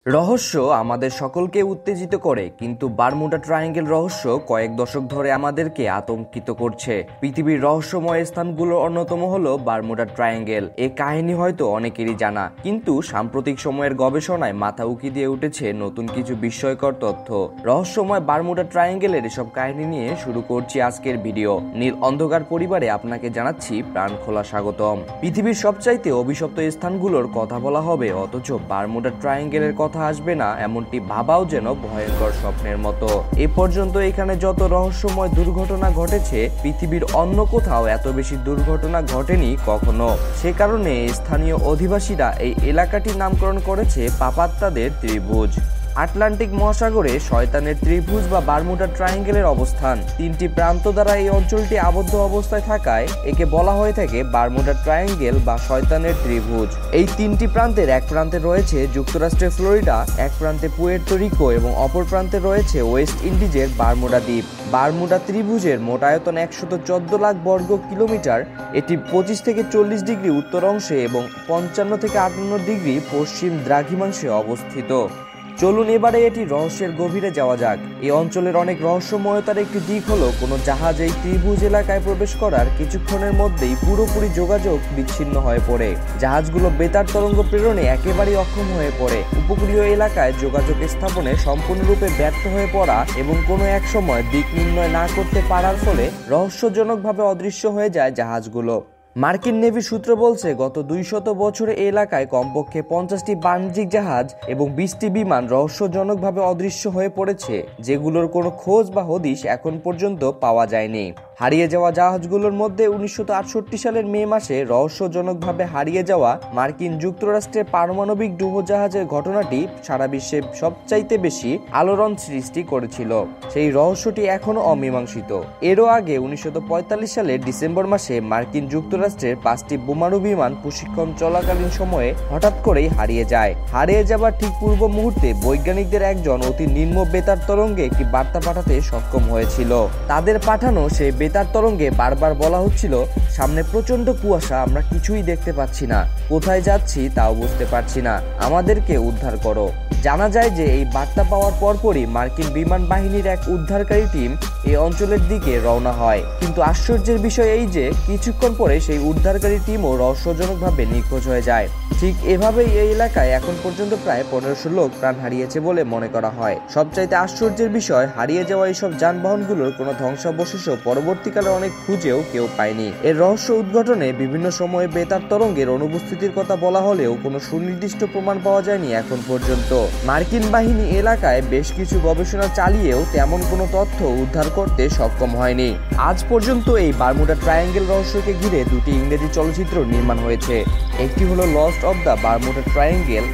রহস্য আমাদের সকলকে উত্তেজিত করে, কিন্তু বারমুডা ট্রায়াঙ্গেল রহস্য কয়েক দশক ধরে আমাদেরকে আতঙ্কিত করছে। পৃথিবীর রহস্যময় স্থানগুলোর অন্যতম হলো বারমুডা ট্রায়াঙ্গেল। এই কাহিনী হয়তো অনেকেরই জানা, কিন্তু সাম্প্রতিক সময়ের গবেষণায় মাথা উকি দিয়ে উঠেছে নতুন কিছু বিস্ময়কর তথ্য। রহস্যময় বারমুডা ট্রায়াঙ্গেলের এসব কাহিনী নিয়ে শুরু করছি আজকের ভিডিও। নীল অন্ধকার পরিবারে আপনাকে জানাচ্ছি প্রাণ খোলা স্বাগতম। পৃথিবীর সবচাইতে অভিশপ্ত স্থানগুলোর কথা বলা হবে, অথচ বারমুডা ট্রায়াঙ্গেলের কথা আসবে না এমনটি ভাবাও যেন ভয়ঙ্কর স্বপ্নের মতো। এ পর্যন্ত এখানে যত রহস্যময় দুর্ঘটনা ঘটেছে, পৃথিবীর অন্য কোথাও এত বেশি দুর্ঘটনা ঘটেনি কখনো। সে কারণে স্থানীয় অধিবাসীরা এই এলাকাটির নামকরণ করেছে পাপাত্তাদের ত্রিভুজ। আটলান্টিক মহাসাগরে শয়তানের ত্রিভুজ বা বারমুডা ট্রায়াঙ্গেলের অবস্থান। তিনটি প্রান্ত দ্বারা এই অঞ্চলটি আবদ্ধ অবস্থায় থাকায় একে বলা হয়ে থাকে বারমুডা ট্রায়াঙ্গেল বা শয়তানের ত্রিভুজ। এই তিনটি প্রান্তের এক প্রান্তে রয়েছে যুক্তরাষ্ট্রের ফ্লোরিডা, এক প্রান্তে পুয়ের্তো রিকো এবং অপর প্রান্তে রয়েছে ওয়েস্ট ইন্ডিজের বারমুডা দ্বীপ। বারমুডা ত্রিভুজের মোট আয়তন 114 লাখ বর্গ কিলোমিটার। এটি 25 থেকে 40 ডিগ্রি উত্তর অংশে এবং 55 থেকে 58 ডিগ্রি পশ্চিম দ্রাঘিমাংশে অবস্থিত। চলুন এবারে এটি রহস্যের গভীরে যাওয়া যাক। এই অঞ্চলের অনেক রহস্যময়তার একটি দিক হলো, কোনো জাহাজ এই ত্রিভুজ এলাকায় প্রবেশ করার কিছুক্ষণের মধ্যেই পুরোপুরি যোগাযোগ বিচ্ছিন্ন হয়ে পড়ে। জাহাজগুলো বেতার তরঙ্গ প্রেরণে একেবারেই অক্ষম হয়ে পড়ে। উপকূলীয় এলাকায় যোগাযোগ স্থাপনে সম্পূর্ণরূপে ব্যর্থ হয়ে পড়া এবং কোনো এক সময় দিক নির্ণয় না করতে পারার ফলে রহস্যজনকভাবে অদৃশ্য হয়ে যায় জাহাজগুলো। মার্কিন নেভি সূত্র বলছে, গত 200 বছরে এই এলাকায় কমপক্ষে 50টি বাণিজ্যিক জাহাজ এবং 20টি বিমান রহস্যজনকভাবে অদৃশ্য হয়ে পড়েছে, যেগুলোর কোনো খোঁজ বা হদিশ এখন পর্যন্ত পাওয়া যায়নি। হারিয়ে যাওয়া জাহাজগুলোর মধ্যে 1968 সালের মে মাসে রহস্যজনকভাবে হারিয়ে যাওয়া মার্কিন যুক্তরাষ্ট্রের পারমাণবিক ডুবোজাহাজের ঘটনাটি সারা বিশ্বে সবচাইতে বেশি আলোড়ন সৃষ্টি করেছিল। সেই রহস্যটি এখনো অমীমাংসিত। এরও আগে 1945 সালের ডিসেম্বর মাসে মার্কিন যুক্তরাষ্ট্রের 5টি বোমারু বিমান প্রশিক্ষণ চলাকালীন সময়ে হঠাৎ করেই হারিয়ে যায়। হারিয়ে যাবার ঠিক পূর্ব মুহূর্তে বৈজ্ঞানিকদের একজন অতি নিম্ন বেতার তরঙ্গে একটি বার্তা পাঠাতে সক্ষম হয়েছিল। তাদের পাঠানো সেই বেতার তরঙ্গে বারবার বলা হচ্ছিল, সামনে প্রচন্ড কুয়াশা, আমরা কিছুই দেখতে পাচ্ছি না, কোথায় যাচ্ছি তাও বুঝতে পারছি না, আমাদেরকে উদ্ধার করো। জানা যায় যে এই বার্তা পাওয়ার পরপরই মার্কিন বিমান বাহিনীর এক উদ্ধারকারী টিম এই অঞ্চলের দিকে রওনা হয়। কিন্তু আশ্চর্যের বিষয় এই যে কিছুক্ষণ পরে সেই উদ্ধারকারী টিমও রহস্যজনকভাবে নিখোঁজ হয়ে যায়। ঠিক এভাবেই এই এলাকায় এখন পর্যন্ত প্রায় 1500 লোক প্রাণ হারিয়েছে বলে মনে করা হয়। সবচাইতে আশ্চর্যের বিষয়, হারিয়ে যাওয়া এইসব যানবাহনগুলোর কোনো ধ্বংসাবশেষও পরবর্তীকালে অনেক খুঁজেও কেউ পায়নি। এর রহস্য উদ্ঘাটনে বিভিন্ন সময়ে বেতার তরঙ্গের অনুপস্থিতির কথা বলা হলেও কোনো সুনির্দিষ্ট প্রমাণ পাওয়া যায়নি এখন পর্যন্ত। মার্কিন বাহিনী এলাকায় বেশ কিছু গবেষণা চালিয়েও তেমন কোনো তথ্য উদ্ধার করতে সক্ষম হয়নি। আজ পর্যন্ত এই বারমুডা ট্রায়াঙ্গেল রহস্যকে ঘিরে দুটি ইংরেজি চলচ্চিত্র নির্মাণ হয়েছে। একটি হলো lost of the Bermuda Triangle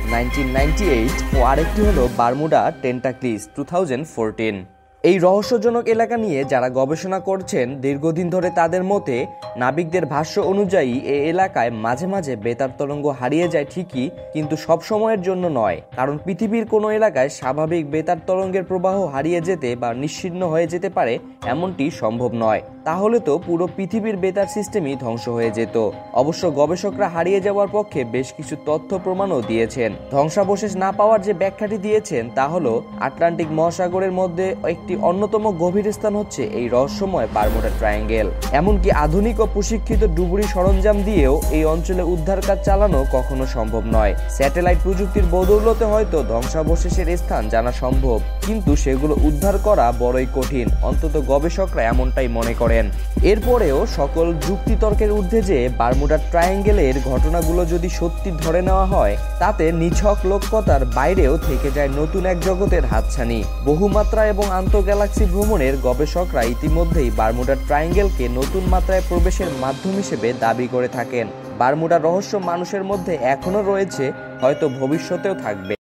1998 ও আরেকটি হলো বারমুডা টেন্টাক্লিস 2014। এই রহস্যজনক এলাকা নিয়ে যারা গবেষণা করছেন দীর্ঘদিন ধরে, তাদের মতে নাবিকদের ভাষ্য অনুযায়ী এই এলাকায় মাঝে মাঝে বেতার তরঙ্গ হারিয়ে যায় ঠিকই, কিন্তু সব সময়ের জন্য নয়। কারণ পৃথিবীর কোনো এলাকায় স্বাভাবিক বেতার তরঙ্গের প্রবাহ হারিয়ে যেতে বা নিশ্চিহ্ন হয়ে যেতে পারে এমনটি সম্ভব নয়। তাহলে তো পুরো পৃথিবীর বেতার সিস্টেমই ধ্বংস হয়ে যেত। অবশ্য গবেষকরা হারিয়ে যাওয়ার পক্ষে বেশ কিছু তথ্য প্রমাণও দিয়েছেন। ধ্বংসাবশেষ না পাওয়ার যে ব্যাখ্যাটি দিয়েছেন তা হলো, আটলান্টিক মহাসাগরের মধ্যে একটি অন্যতম গভীর স্থান হচ্ছে এই রহস্যময় বারমুডা ট্রায়াঙ্গেল। এমনকি আধুনিক ও প্রশিক্ষিত ডুবুরি সরঞ্জাম দিয়েও এই অঞ্চলে উদ্ধার কাজ চালানো কখনো সম্ভব নয়। স্যাটেলাইট প্রযুক্তির বদৌলতে হয়তো ধ্বংসাবশেষের স্থান জানা সম্ভব, কিন্তু সেগুলো উদ্ধার করা বড়ই কঠিন, অন্তত গবেষকরা এমনটাই মনে করেন। এরপরেও সকল যুক্তিতর্কের ঊর্ধ্বে যে বারমুডা ট্রায়াঙ্গেলের ঘটনাগুলো যদি সত্যি ধরে নেওয়া হয়, তাতে নিছক লোককথার বাইরেও থেকে যায় নতুন এক জগতের হাতছানি। বহুমাত্রা এবং গ্যালাক্সি ভ্রমণের গবেষকরা ইতিমধ্যেই বারমুডা ট্রায়াঙ্গেলকে নতুন মাত্রায় প্রবেশের মাধ্যম হিসেবে দাবি করে থাকেন। বারমুডা রহস্য মানুষের মধ্যে এখনো রয়েছে, হয়তো ভবিষ্যতেও থাকবে।